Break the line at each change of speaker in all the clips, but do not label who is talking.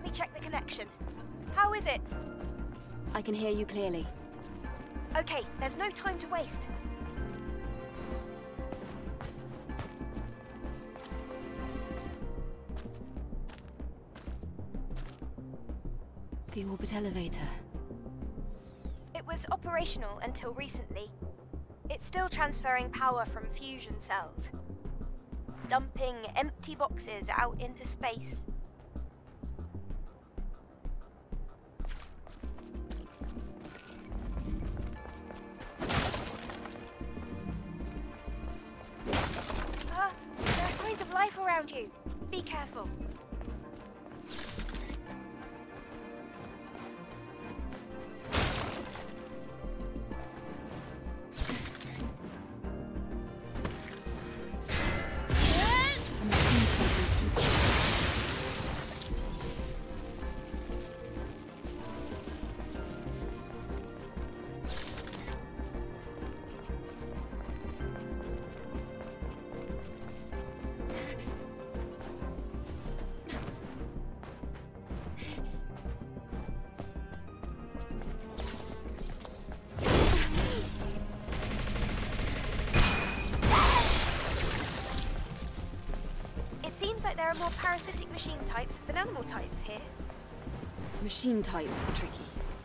me check the connection. How is it?
I can hear you clearly.
Okay, there's no time to waste.
The orbit elevator.
It was operational until recently. It's still transferring power from fusion cells, dumping empty boxes out into space. There are signs of life around you. Be careful. There are more parasitic machine types than animal types here.
Machine types are tricky.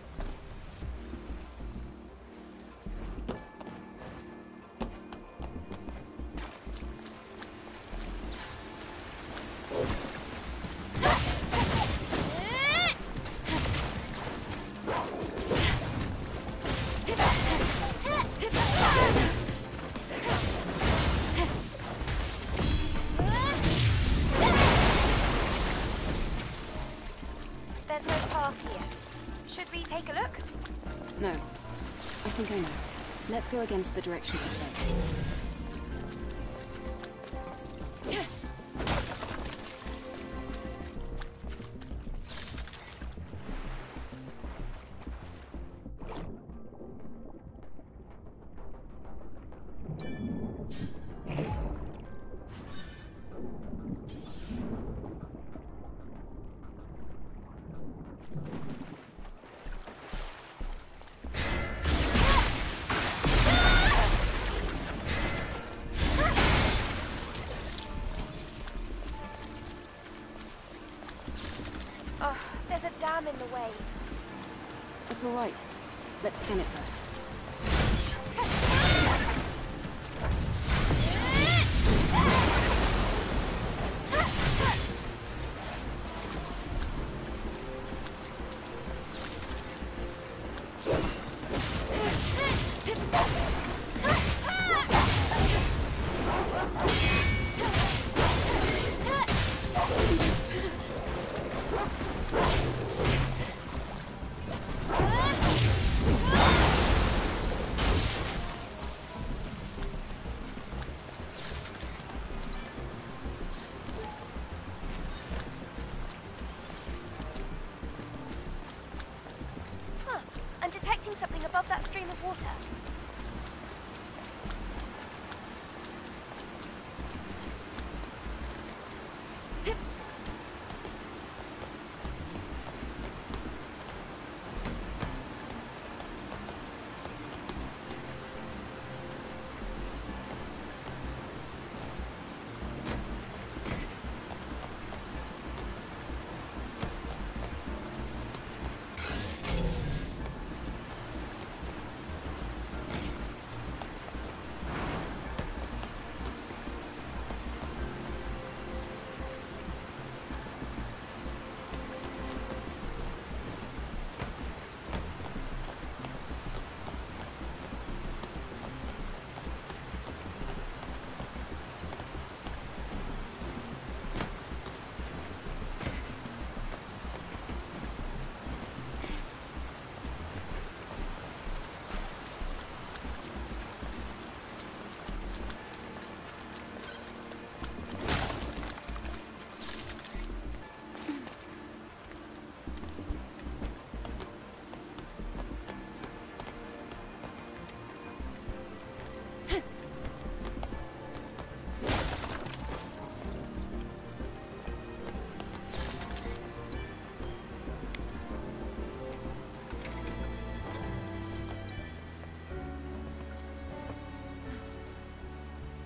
There's no path here. Should we take a look?
No. I think I know. Let's go against the direction of the flow.
Oh, there's a dam in the way.
It's all right. Let's scan it first.
Detecting something above that stream of water.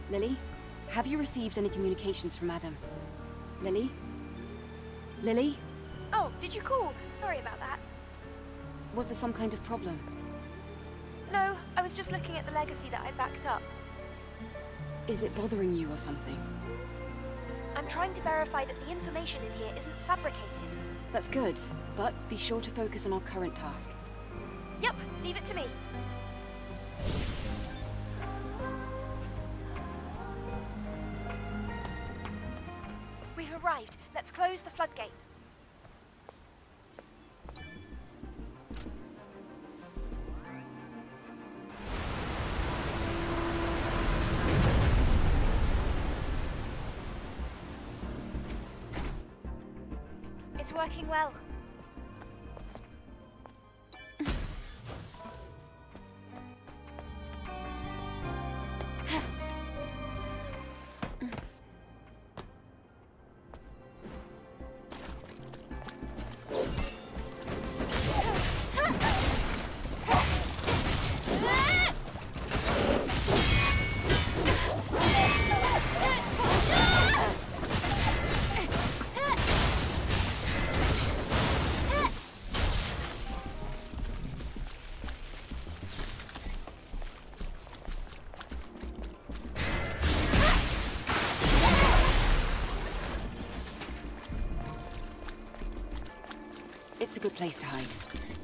Lily? Have you received any communications from Adam? Lily? Lily?
Oh, did you call? Sorry about that.
Was there some kind of problem?
No, I was just looking at the legacy that I backed up.
Is it bothering you or something?
I'm trying to verify that the information in here isn't fabricated.
That's good, but be sure to focus on our current task.
Yep, leave it to me. We've arrived. Let's close the floodgate. It's working well.
It's a good place to hide.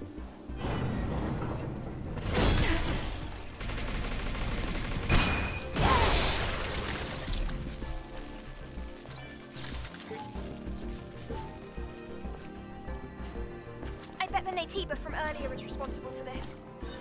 I bet the Natiba from earlier is responsible for this.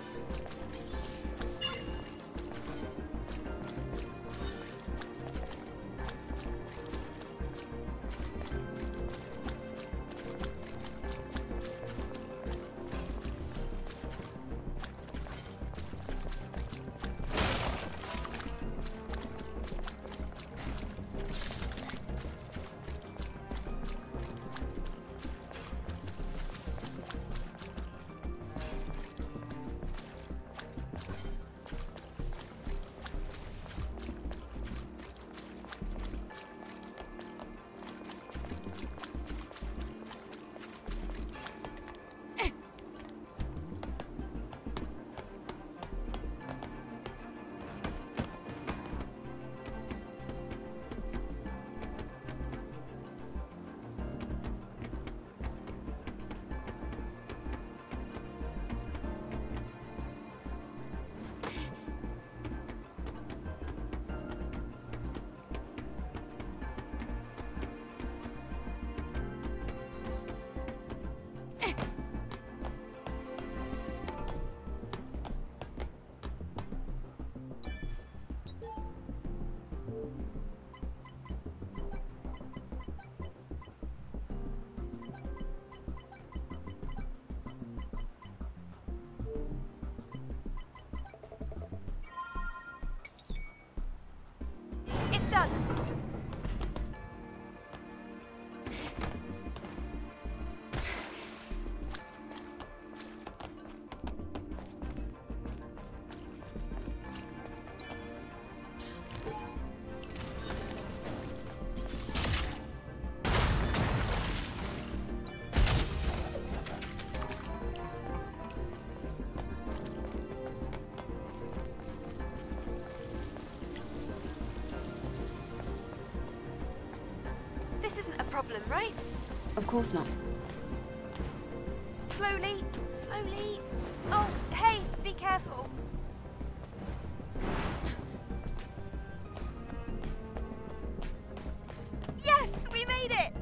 It's done. This isn't a problem, right?
Of course not.
Slowly, slowly. Oh, hey, be careful. Yes, we made it!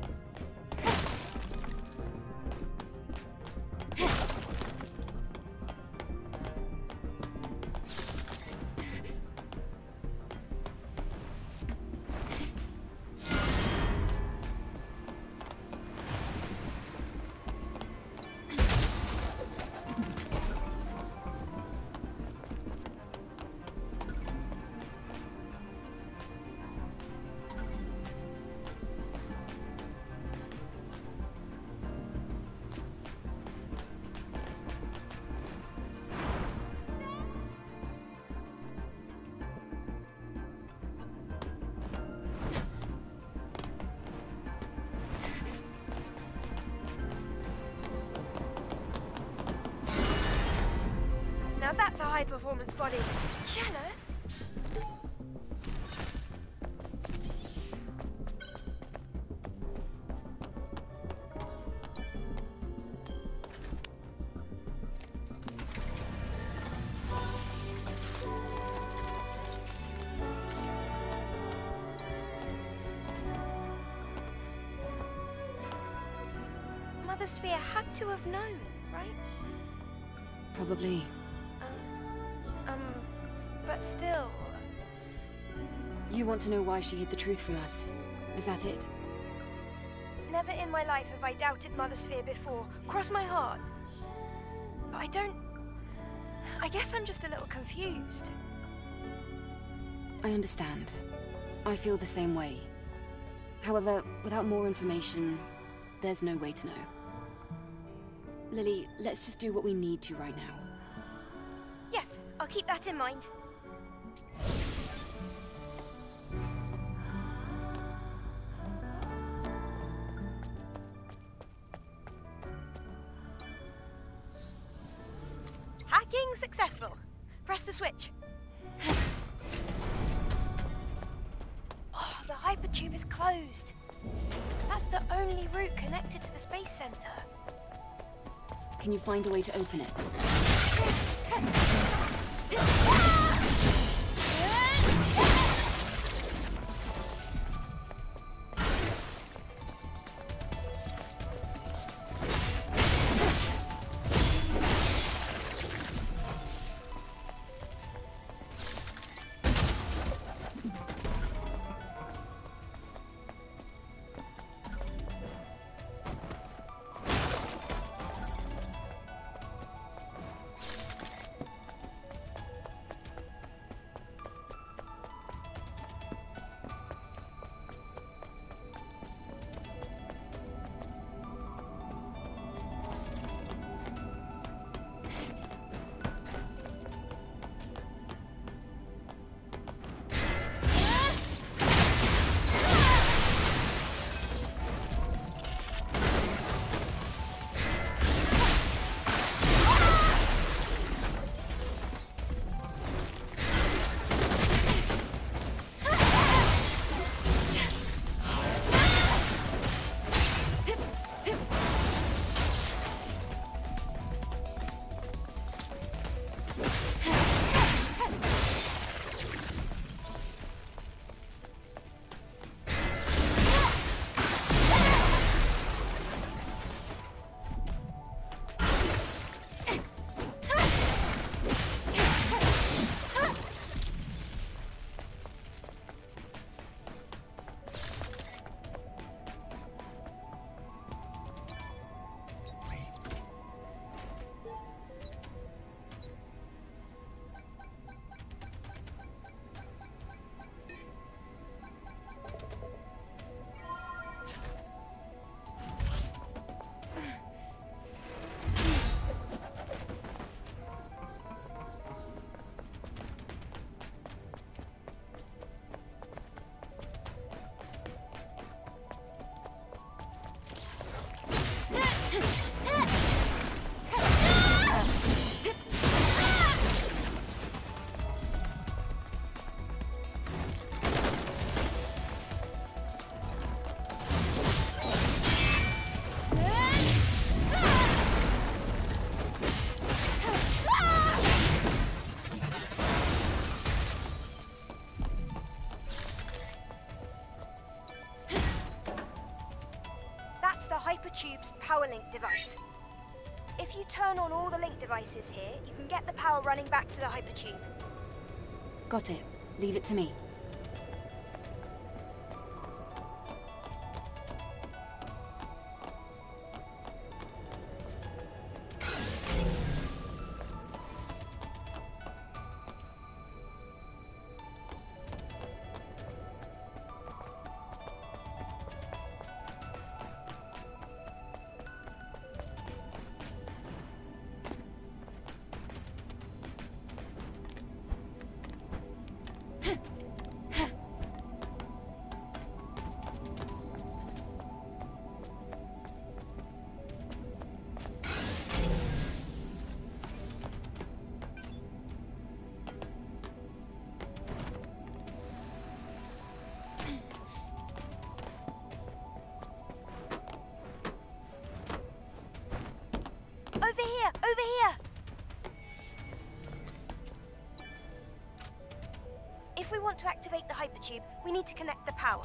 high-performance body. Jealous? Mother Sphere had to have known, right?
Probably.
But still...
You want to know why she hid the truth from us? Is that it?
Never in my life have I doubted Mother Sphere before. Cross my heart. But I don't... I guess I'm just a little confused.
I understand. I feel the same way. However, without more information, there's no way to know. Lily, let's just do what we need to right now.
Yes, I'll keep that in mind. Hacking successful. Press the switch. Oh, the hypertube is closed. That's the only route connected to the Space Center.
Can you find a way to open it?
Hypertube's power link device. If you turn on all the link devices here, you can get the power running back to the hypertube.
Got it. Leave it to me.
to activate the hypertube, we need to connect the power.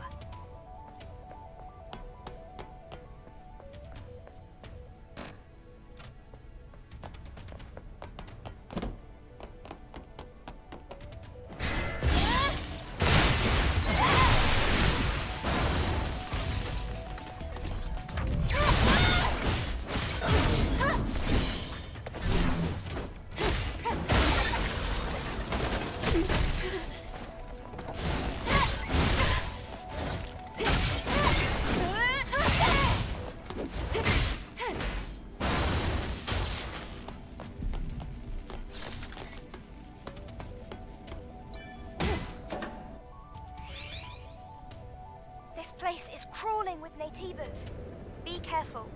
This place is crawling with natives. Be careful.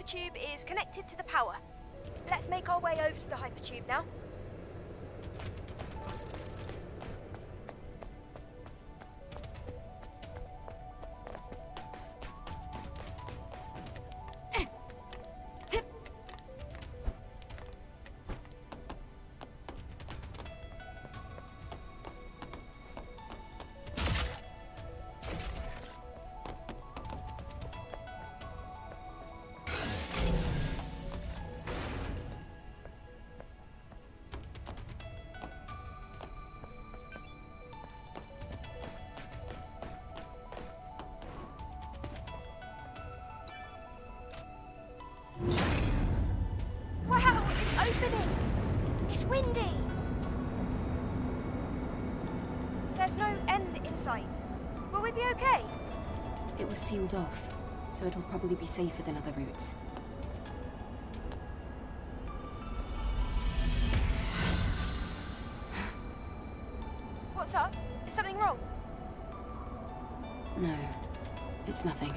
hypertube is connected to the power. Let's make our way over to the hypertube now. Wow, it's opening! It's windy! There's no end in sight. Will we be okay?
It was sealed off, so it'll probably be safer than other routes.
What's up? Is something wrong?
No, it's nothing.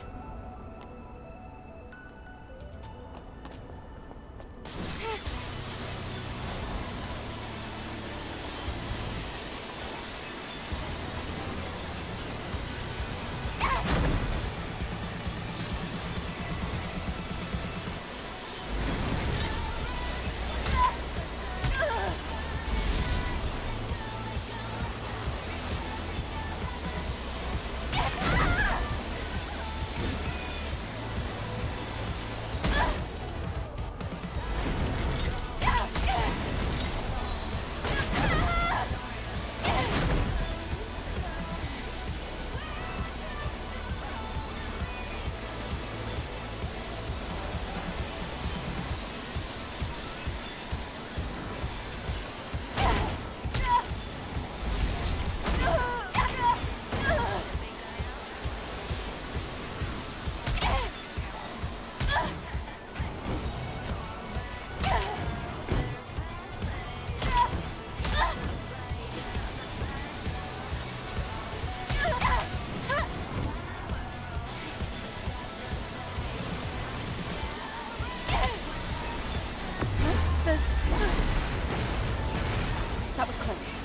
That was close.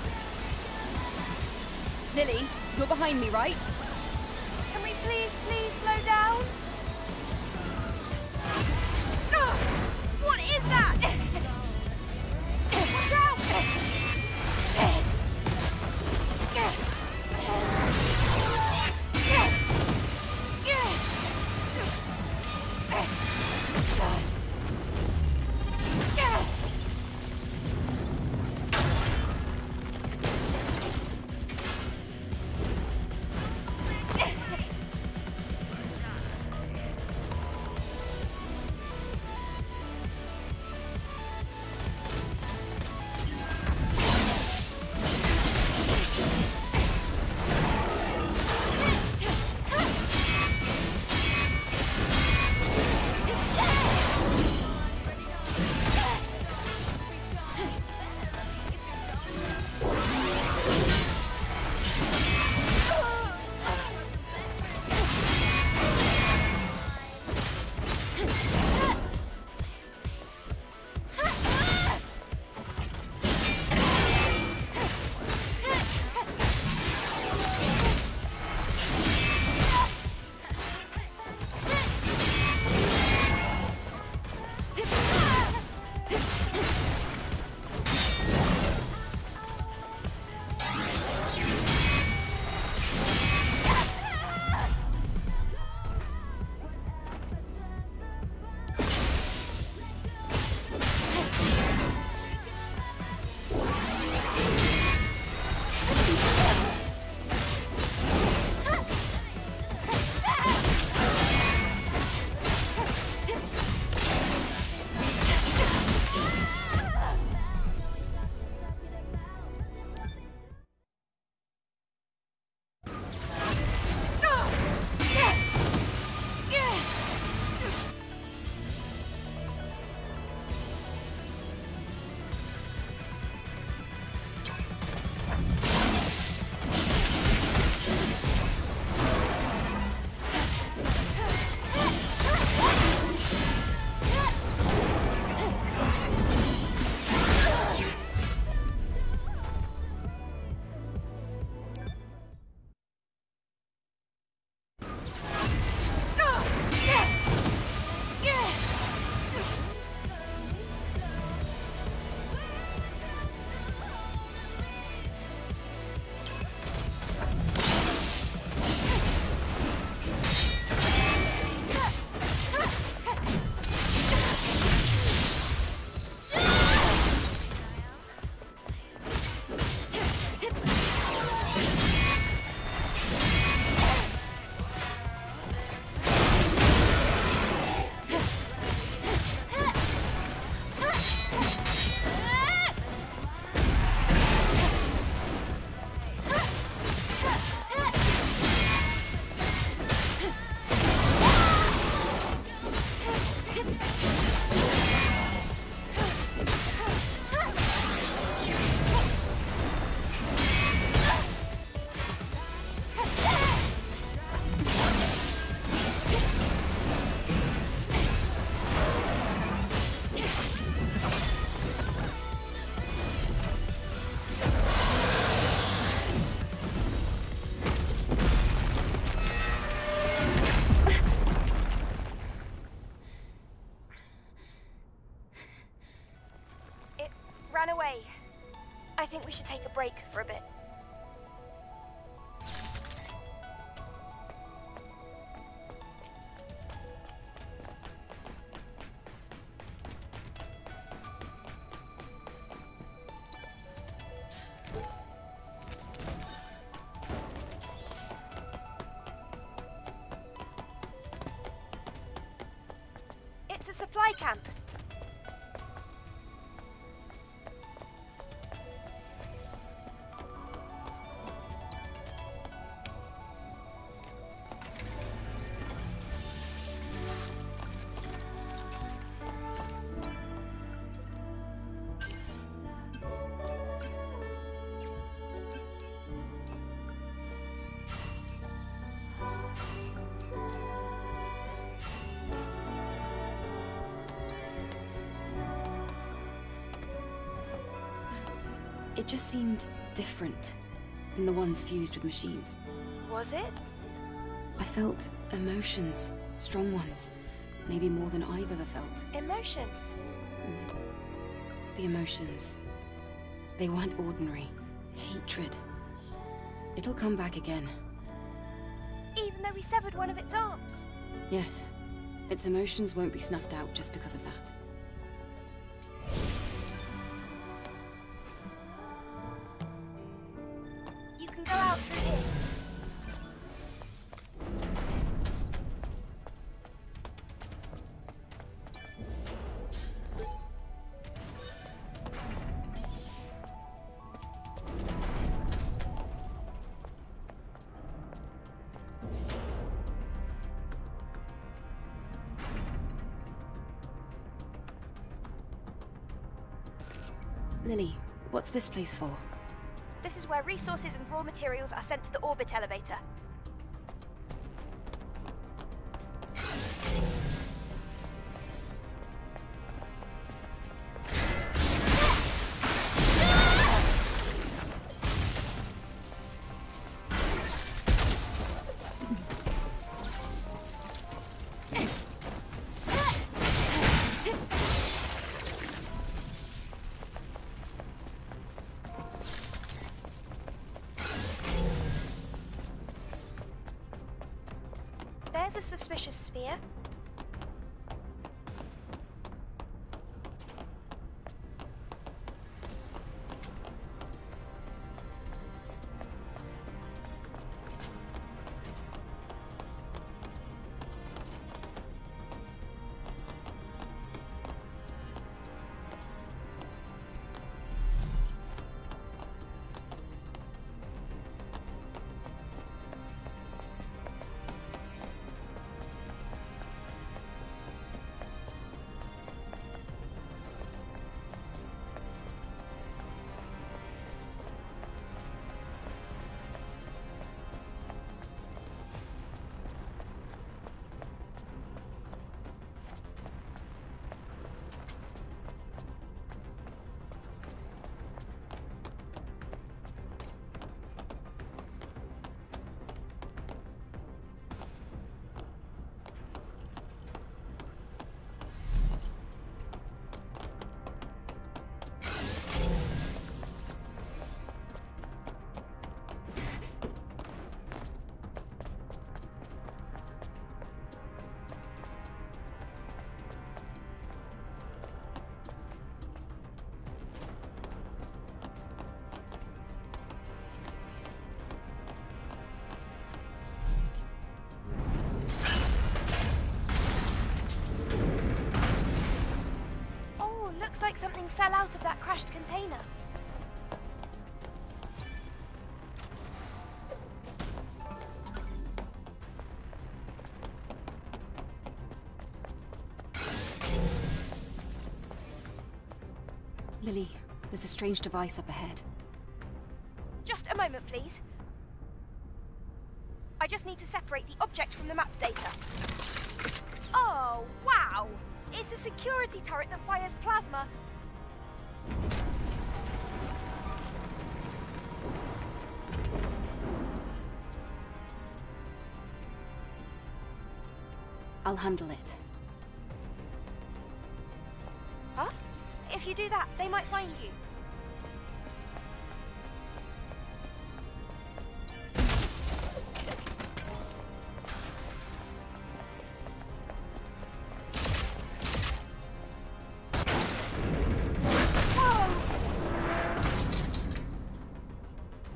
Lily, you're behind me, right?
Can we please slow down? Ugh! What is that? Watch out! think we should take a break for a bit. It's a supply camp.
It just seemed different than the ones fused with machines.
Was it?
I felt emotions, strong ones, maybe more than I've ever felt.
Emotions?
The emotions, they weren't ordinary. Hatred. It'll come back again.
Even though we severed one of its arms?
Yes, its emotions won't be snuffed out just because of that.
You can go out through here.
Lily, what's this place for?
This is where resources and raw materials are sent to the orbit elevator. There's a suspicious sphere. Looks like something fell out of that crashed container.
Lily, there's a strange device up ahead.
Just a moment, please. I just need to separate the object from the map data. Oh, wow! It's a security turret that fires plasma.
I'll handle it.
Huh? If you do that, they might find you.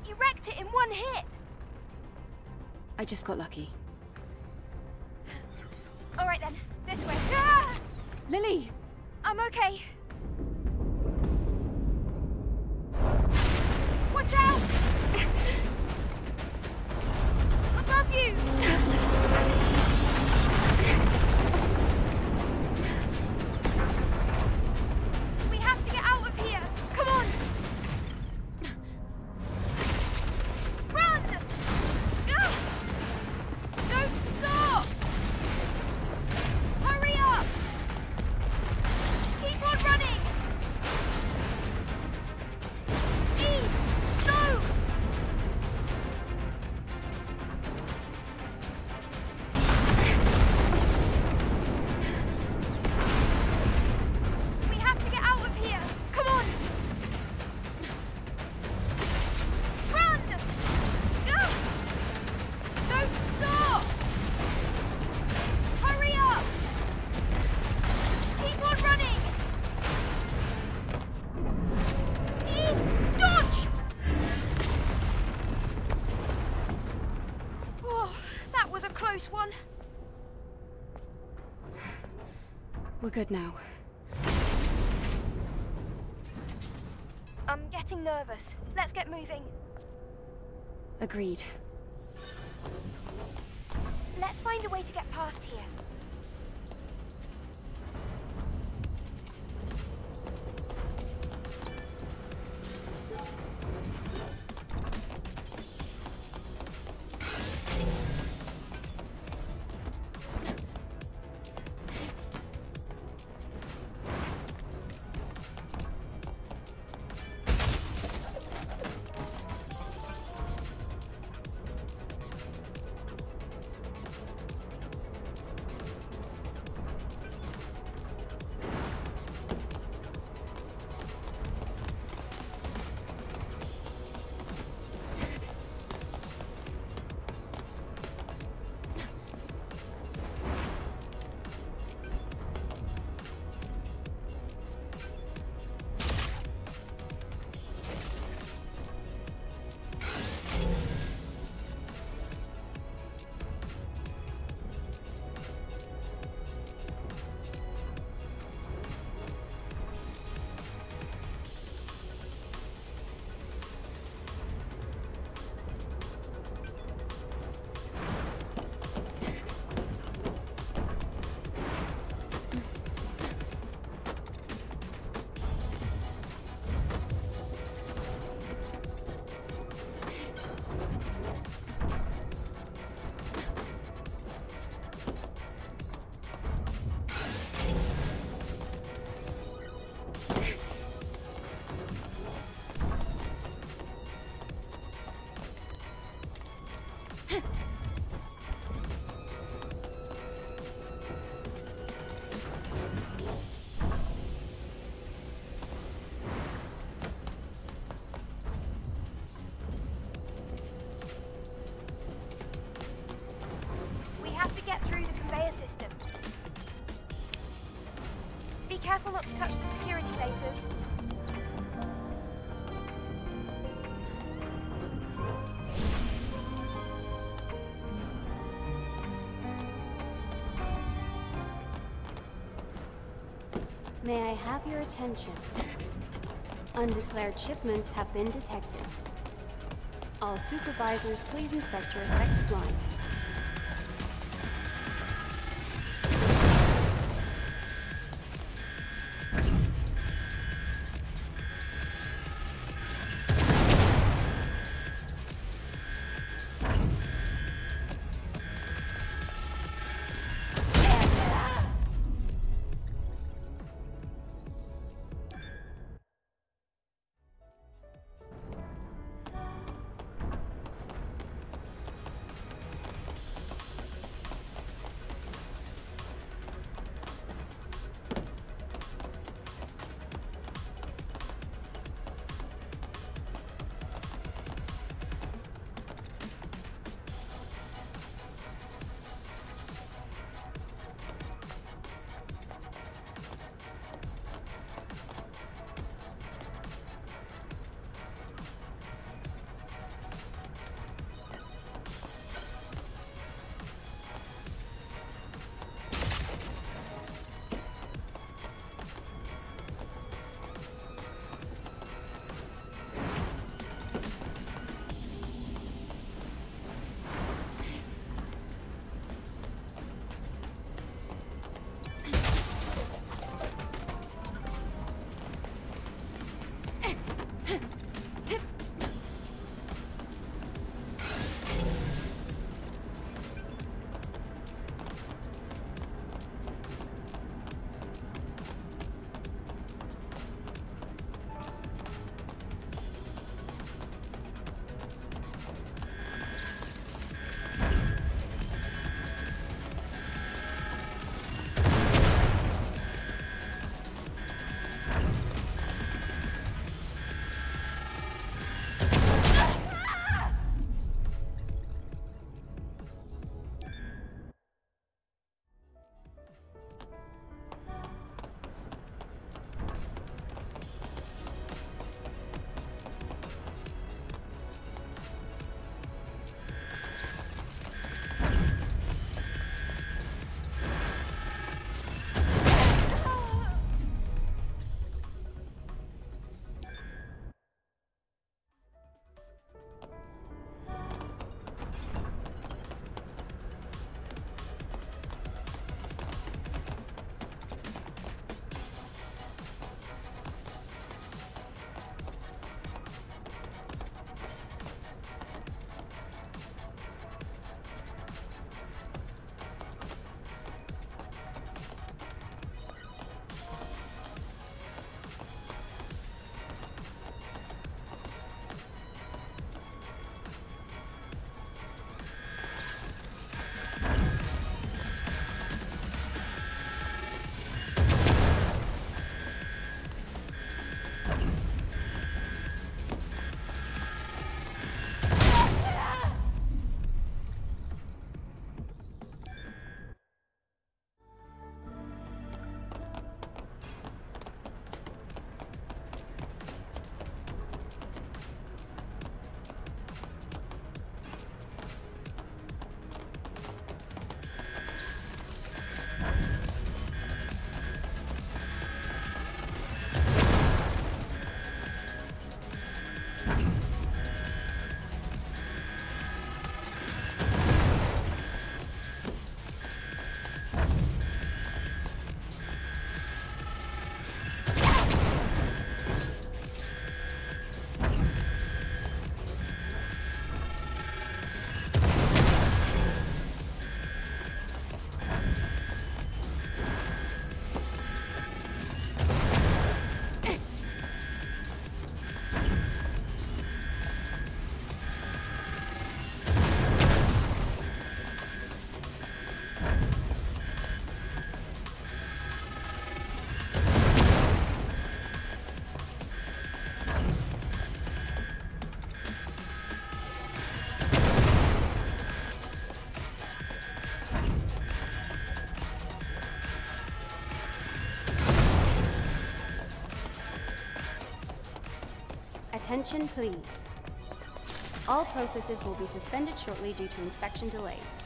You wrecked it in one hit!
I just got lucky.
Alright then, this way. Ah!
Lily!
I'm okay. Watch out! Above you! We have to get out of here! Come on! Run! Ah! Don't stop! Hurry up! Keep on running! Eve! Go! We have to get out of here! Come on! Run! Ah! Don't stop! Hurry up! Keep on running! Eve, dodge! Oh, that was a close one.
We're good now.
I'm getting nervous. Let's get moving.
Agreed.
Let's find a way to get past here. Careful not to touch the security bases.
May I have your attention? Undeclared shipments have been detected. All supervisors, please inspect your respective lines. Attention, please. All processes will be suspended shortly due to inspection delays.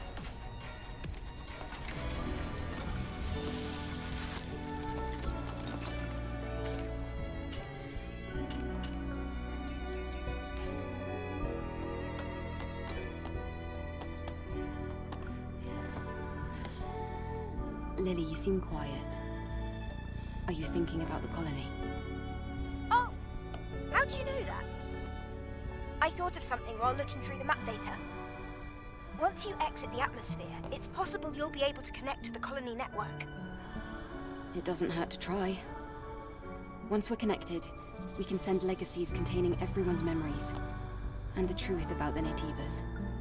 Lily, you seem quiet. Are you thinking about the colony?
Oh, how'd you know that? I thought of something while looking through the map data. Once you exit the atmosphere, it's possible you'll be able to connect to the colony network.
It doesn't hurt to try. Once we're connected, we can send legacies containing everyone's memories and the truth about the Nativas.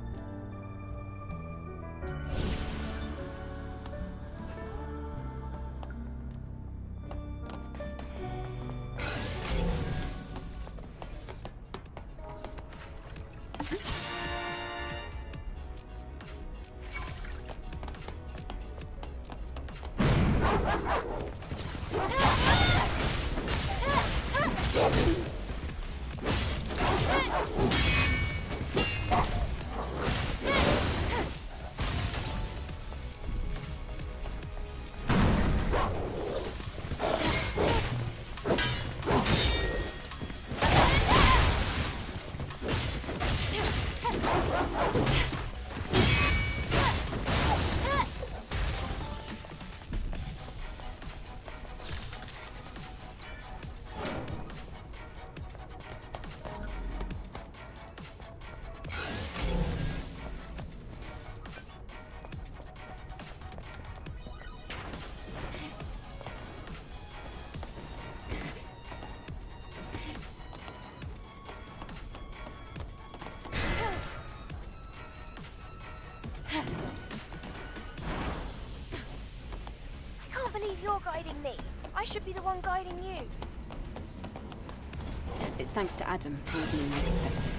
I can't believe you're guiding me. I should be the one guiding you.
It's thanks to Adam for broadening my perspective.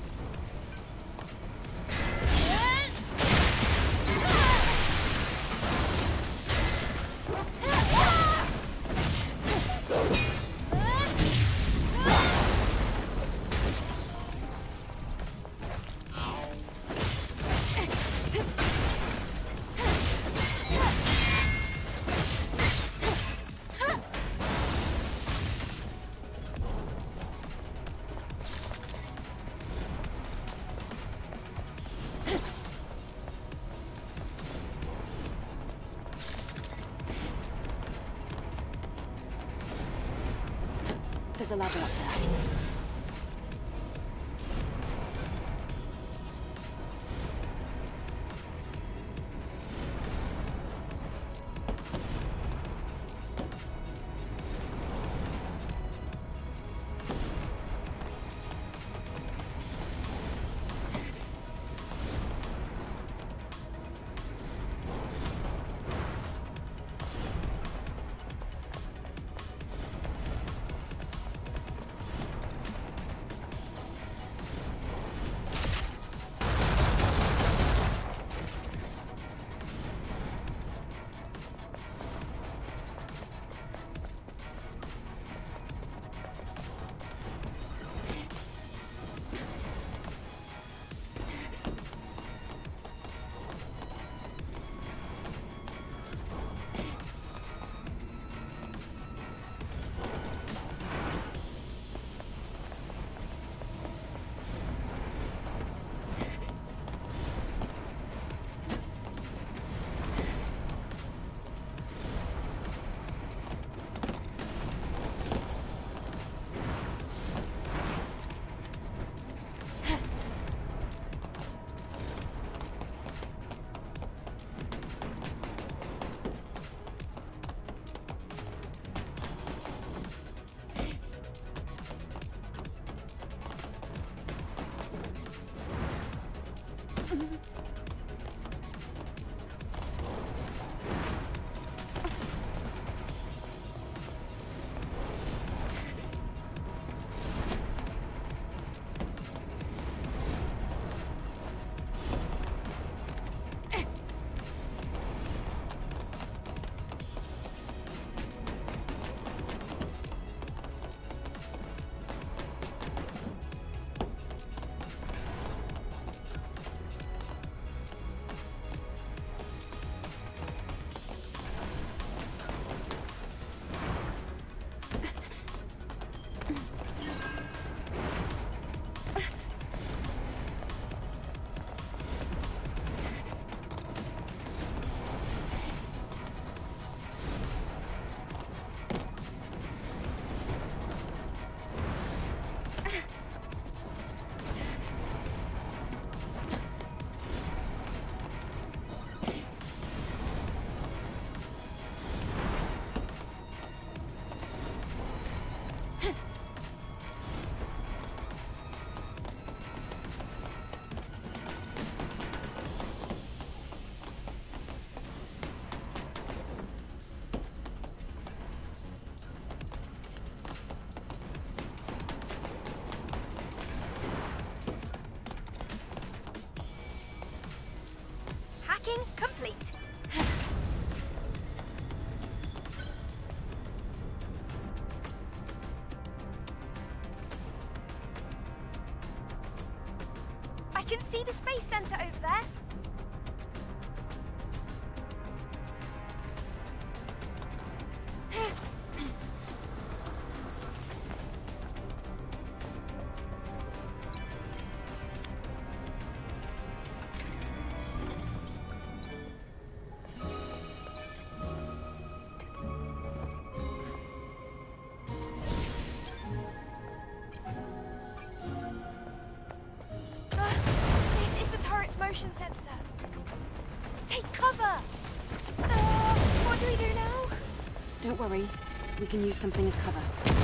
There's a ladder up there.
can see the space center over there. Motion sensor. Take cover! What do we do now?
Don't worry. We can use something as cover.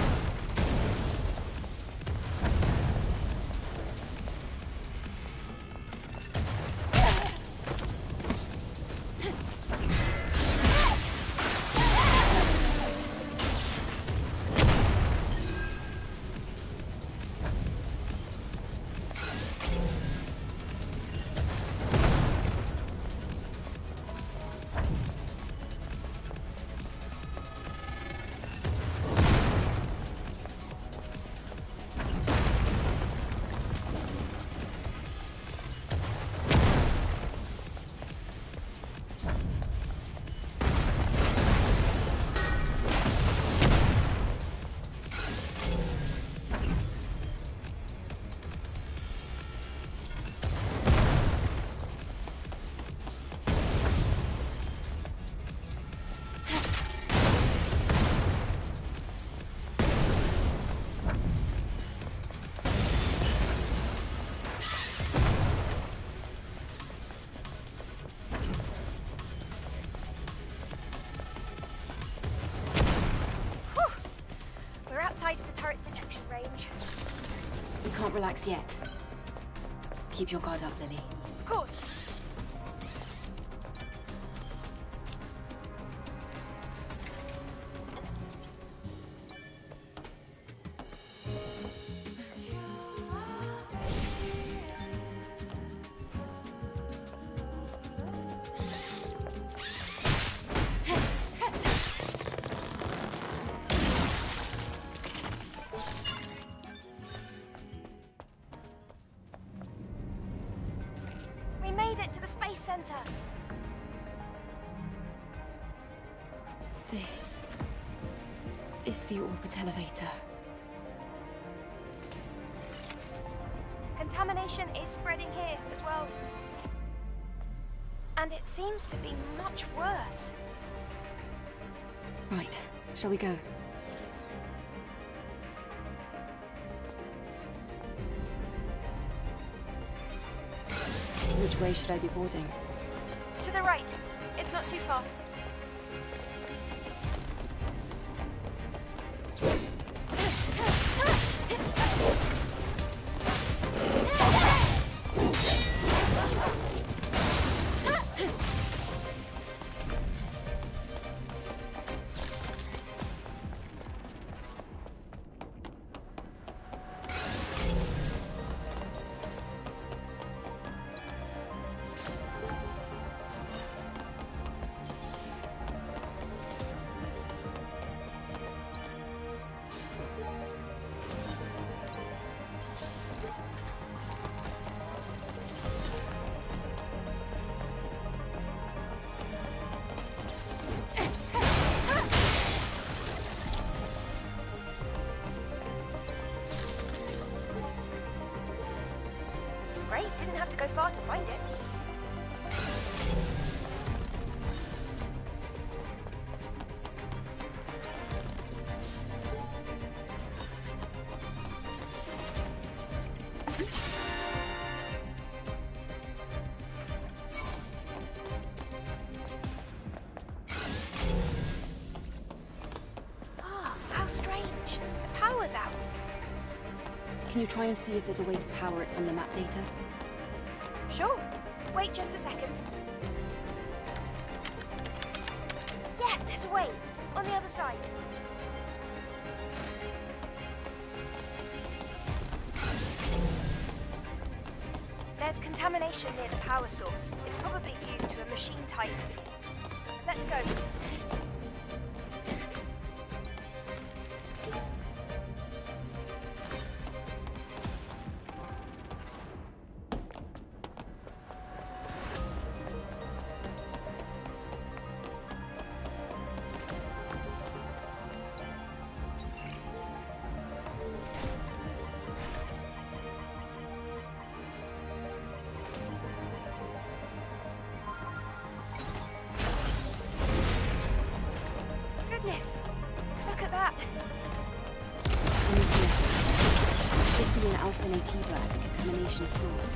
We can't relax yet. Keep your guard up, Lily.
Of course. Center.
This is the orbit elevator.
Contamination is spreading here as well. And it seems to be much worse.
Right, shall we go? Which way should I be boarding?
To the right. It's not too far. Great, didn't have to go far to find it. Ah, how strange. The power's out.
Can you try and see if there's a way to power it from the map data?
Sure. Wait just a second. Yeah, there's a way. On the other side. There's contamination near the power source. It's probably fused to a machine type. Let's go.
radiation source.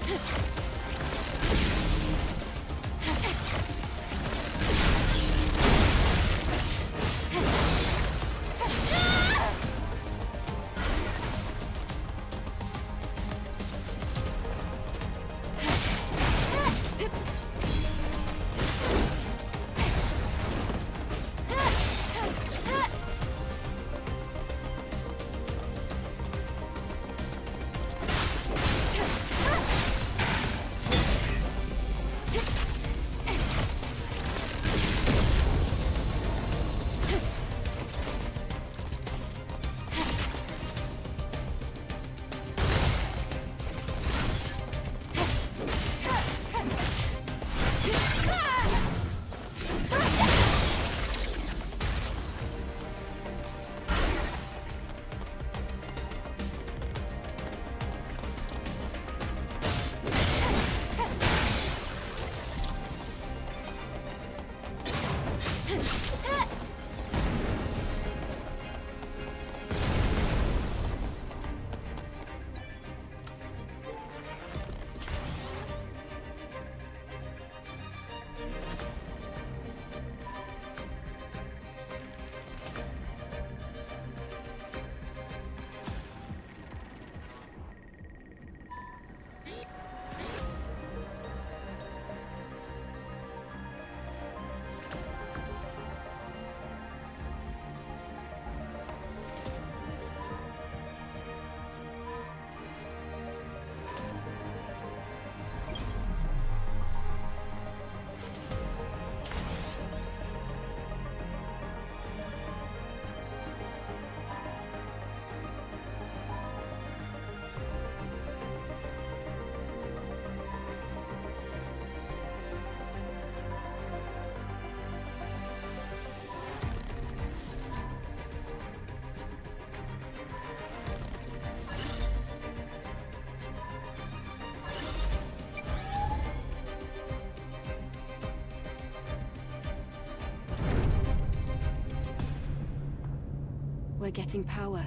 We're getting power.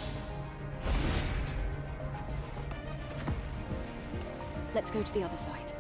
Let's go to the other side.